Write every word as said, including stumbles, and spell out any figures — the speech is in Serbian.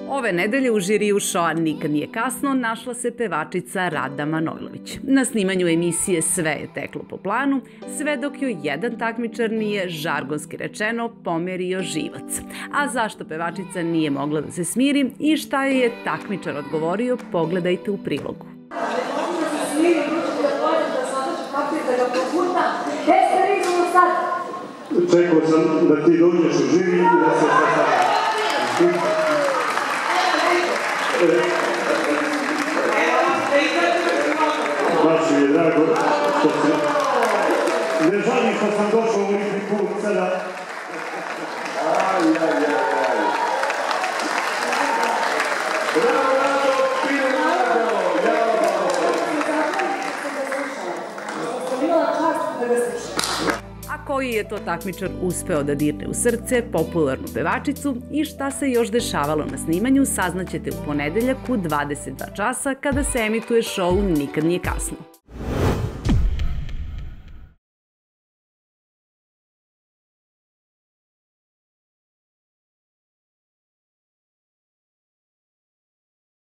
Ove nedelje u žiriju šoa Nikad nije kasno našla se pevačica Rada Manojlović. Na snimanju emisije sve je teklo po planu, sve dok joj jedan takmičar nije, žargonski rečeno, pomerio živac. A zašto pevačica nije mogla da se smiri i šta joj je takmičar odgovorio, pogledajte u prilogu. Čekao sam da ti dođeš u živi i da se sastavim. Baš mi je drago što se... Ne žalim što sam došao u ovih put sada. Aj, aj, aj, aj. Bravo, bravo, pio Rado, A koji je to takmičar uspeo da dirne u srce popularnu pevačicu i šta se još dešavalo na snimanju saznaćete u ponedeljak u dvadeset dva časa kada se emituje šou Nikad nije kasno.